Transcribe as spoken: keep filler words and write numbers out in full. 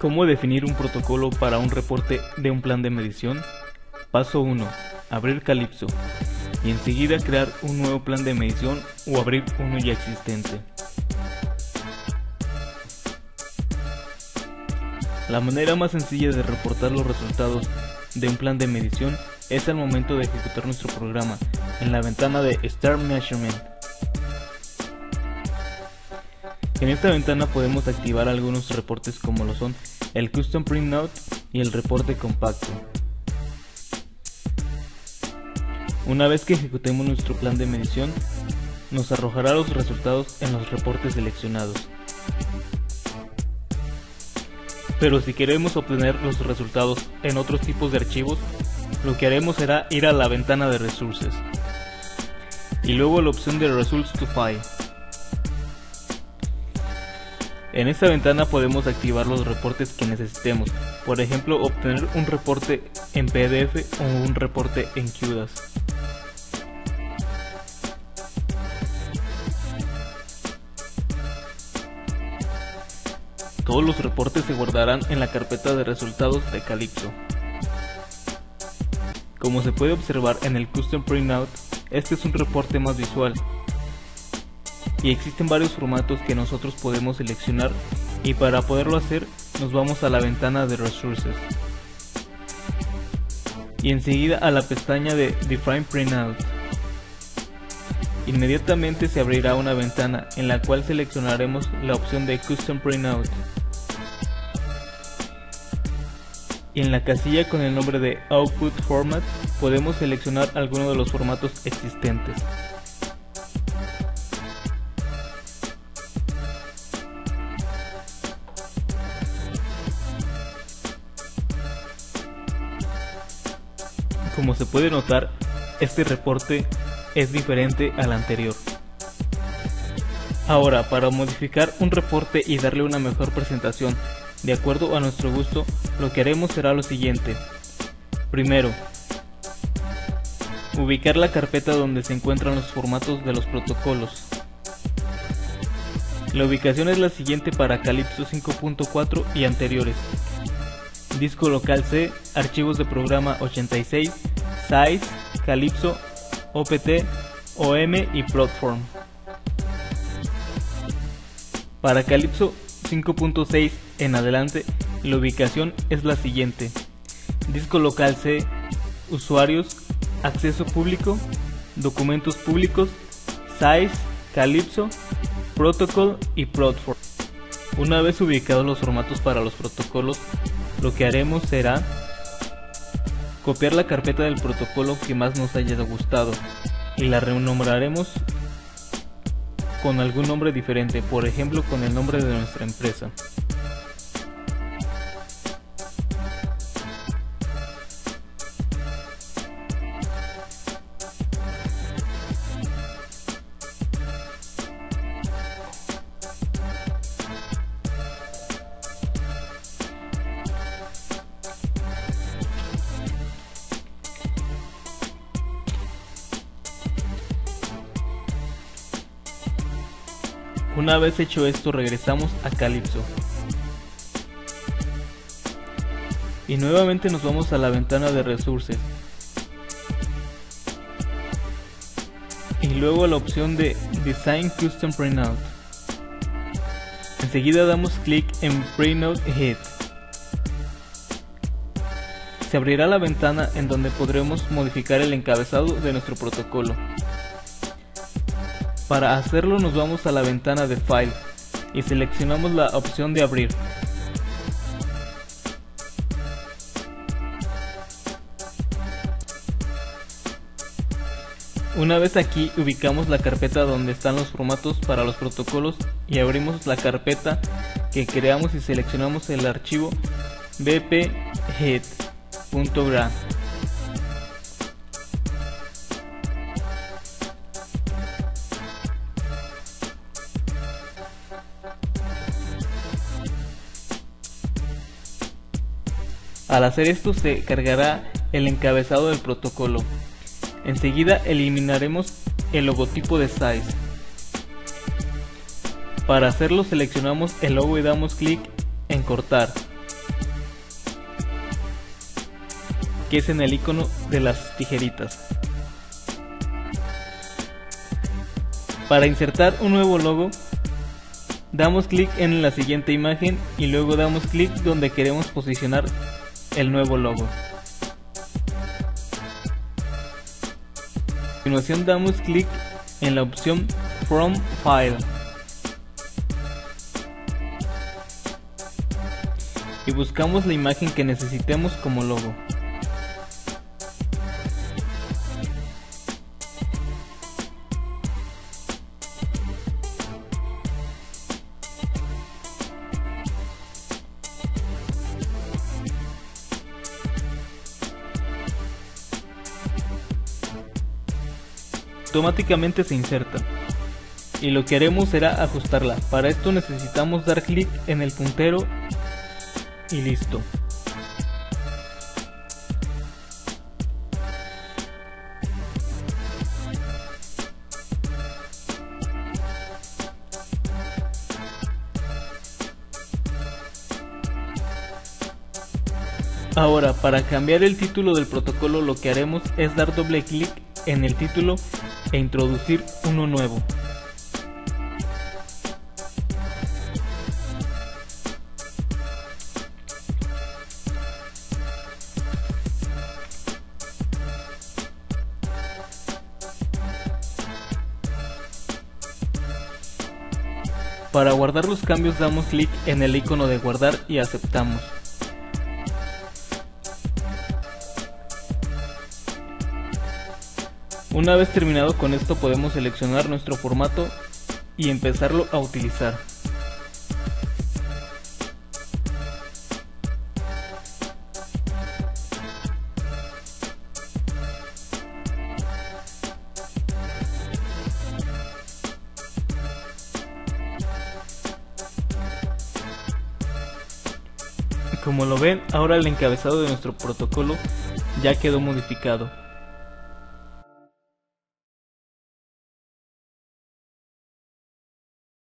¿Cómo definir un protocolo para un reporte de un plan de medición? Paso uno. Abrir Calypso y enseguida crear un nuevo plan de medición o abrir uno ya existente. La manera más sencilla de reportar los resultados de un plan de medición es al momento de ejecutar nuestro programa en la ventana de Start Measurement. En esta ventana podemos activar algunos reportes como lo son el Custom Printout y el reporte compacto. Una vez que ejecutemos nuestro plan de medición, nos arrojará los resultados en los reportes seleccionados. Pero si queremos obtener los resultados en otros tipos de archivos, lo que haremos será ir a la ventana de Resources y luego a la opción de Results to File. En esta ventana podemos activar los reportes que necesitemos, por ejemplo obtener un reporte en P D F o un reporte en Q D A S. Todos los reportes se guardarán en la carpeta de resultados de Calypso. Como se puede observar en el Custom Printout, este es un reporte más visual. Y existen varios formatos que nosotros podemos seleccionar, y para poderlo hacer nos vamos a la ventana de Resources y enseguida a la pestaña de Define Printout. Inmediatamente se abrirá una ventana en la cual seleccionaremos la opción de Custom Printout y en la casilla con el nombre de Output Format podemos seleccionar alguno de los formatos existentes. Como se puede notar, este reporte es diferente al anterior. Ahora, para modificar un reporte y darle una mejor presentación de acuerdo a nuestro gusto, lo que haremos será lo siguiente. Primero, ubicar la carpeta donde se encuentran los formatos de los protocolos. La ubicación es la siguiente para Calypso cinco punto cuatro y anteriores: disco local C, archivos de programa ochenta y seis, Size, Calypso, O P T, O M y Platform. Para Calypso cinco punto seis en adelante, la ubicación es la siguiente: disco local C, usuarios, acceso público, documentos públicos, Size, Calypso, Protocol y Platform. Una vez ubicados los formatos para los protocolos, lo que haremos será copiar la carpeta del protocolo que más nos haya gustado y la renombraremos con algún nombre diferente, por ejemplo con el nombre de nuestra empresa. Una vez hecho esto, regresamos a Calypso y nuevamente nos vamos a la ventana de Resources y luego a la opción de Design Custom Printout. Enseguida damos clic en Printout Head. Se abrirá la ventana en donde podremos modificar el encabezado de nuestro protocolo. Para hacerlo nos vamos a la ventana de File y seleccionamos la opción de abrir. Una vez aquí ubicamos la carpeta donde están los formatos para los protocolos y abrimos la carpeta que creamos y seleccionamos el archivo bphead.gra. Al hacer esto se cargará el encabezado del protocolo. Enseguida eliminaremos el logotipo de Size. Para hacerlo seleccionamos el logo y damos clic en cortar. que es en el icono de las tijeritas. Para insertar un nuevo logo, damos clic en la siguiente imagen y luego damos clic donde queremos posicionar el nuevo logo. A continuación damos clic en la opción From File y buscamos la imagen que necesitemos como logo. Automáticamente se inserta y lo que haremos será ajustarla. Para esto necesitamos dar clic en el puntero y listo. Ahora, para cambiar el título del protocolo, lo que haremos es dar doble clic en el título e introducir uno nuevo. Para guardar los cambios damos clic en el icono de guardar y aceptamos. Una vez terminado con esto podemos seleccionar nuestro formato y empezarlo a utilizar. Como lo ven, ahora el encabezado de nuestro protocolo ya quedó modificado.